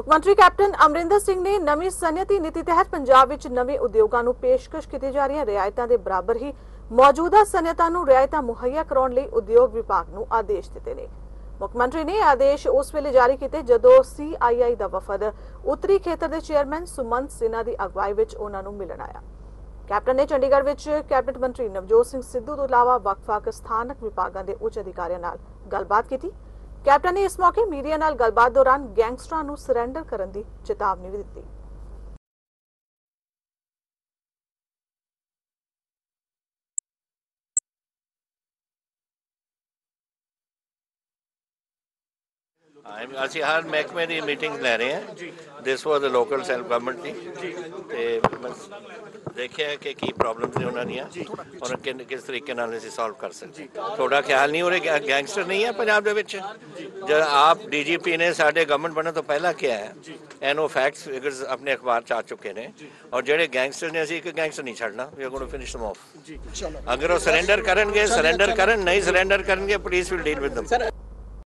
ਮੁੱਖ ਮੰਤਰੀ ਕੈਪਟਨ ਅਮਰਿੰਦਰ ਸਿੰਘ ਨੇ ਨਵੀਂ ਸਨਅਤੀ ਨੀਤੀ ਤਹਿਤ ਪੰਜਾਬ ਵਿੱਚ ਨਵੇਂ ਉਦਯੋਗਾਂ ਨੂੰ ਪੇਸ਼ਕਸ਼ ਕੀਤੀ ਜਾ ਰਹੀਆਂ ਰਿਆਇਤਾਂ ਦੇ ਬਰਾਬਰ ਹੀ ਮੌਜੂਦਾ ਸਨਅਤਾਂ ਨੂੰ ਰਿਆਇਤਾਂ ਮੁਹੱਈਆ ਕਰਾਉਣ ਲਈ ਉਦਯੋਗ ਵਿਭਾਗ ਨੂੰ ਆਦੇਸ਼ ਦਿੱਤੇ ਨੇ। ਮੁੱਖ ਮੰਤਰੀ ਨੇ ਆਦੇਸ਼ ਉਸ ਵੇਲੇ ਜਾਰੀ ਕੀਤੇ ਜਦੋਂ CII ਦਾ ਵਫਦ ਉੱਤਰੀ ਖੇਤਰ ਦੇ ਚੇਅਰਮੈਨ ਸੁਮੰਤ ਸਿਨਹਾ ਦੀ ਅਗਵਾਈ ਵਿੱਚ ਉਹਨਾਂ ਨੂੰ ਮਿਲਣ ਆਇਆ। ਕੈਪਟਨ ਨੇ ਚੰਡੀਗੜ੍ਹ ਵਿੱਚ ਕੈਬਨਿਟ ਮੰਤਰੀ ਨਵਜੋਤ ਸਿੰਘ ਸਿੱਧੂ ਤੋਂ ਇਲਾਵਾ ਵੱਖ-ਵੱਖ ਸਥਾਨਕ ਵਿਭਾਗਾਂ ਦੇ ਉੱਚ ਅਧਿਕਾਰੀਆਂ ਨਾਲ ਗੱਲਬਾਤ ਕੀਤੀ। ਕੈਪਟਨ ने इस मौके मीडिया नाल गलबात दौरान गैंगस्टरां नूं सरेंडर करन दी चेतावनी भी दी। ਅਸੀਂ ਹਰ ਮਹਿਕਮੇ ਦੀ ਮੀਟਿੰਗ ਲੈ ਰਹੇ ਹਾਂ। This was the local self government ਦੀ ਤੇ ਦੇਖਿਆ ਕਿ ਕੀ ਪ੍ਰੋਬਲਮਸ ਨੇ ਉਹਨਾਂ ਦੀਆਂ ਔਰ ਕਿਸ ਤਰੀਕੇ ਨਾਲ ਅਸੀਂ ਸੋਲਵ ਕਰ ਸਕਦੇ। ਤੁਹਾਡਾ ਖਿਆਲ ਨਹੀਂ ਹੋ ਰਿਹਾ ਗੈਂਗਸਟਰ ਨਹੀਂ ਹੈ ਪੰਜਾਬ ਦੇ ਵਿੱਚ? ਜਦ ਆਪ DGP ਨੇ ਸਾਡੇ ਗਵਰਨਮੈਂਟ ਬਣਨ ਤੋਂ ਪਹਿਲਾਂ ਕਿਹਾ ਹੈ, ਇਹਨੂੰ ਫੈਕਟਸ ਫਿਗਰਸ ਆਪਣੇ ਅਖਬਾਰ 'ਚ ਆ ਚੁੱਕੇ ਨੇ ਔਰ ਜਿਹੜੇ ਗੈਂਗਸਟਰ ਨੇ ਅਸੀਂ ਇੱਕ ਗੈਂਗਸਟਰ ਨਹੀਂ ਛੱਡਣਾ। We are going to finish them off। ਅਗਰ ਉਹ ਸਰੈਂਡਰ ਕਰਨਗੇ ਸਰੈਂਡਰ ਕਰਨ, ਨਹੀਂ ਸਰੈਂਡਰ ਕਰਨਗੇ police will deal with them।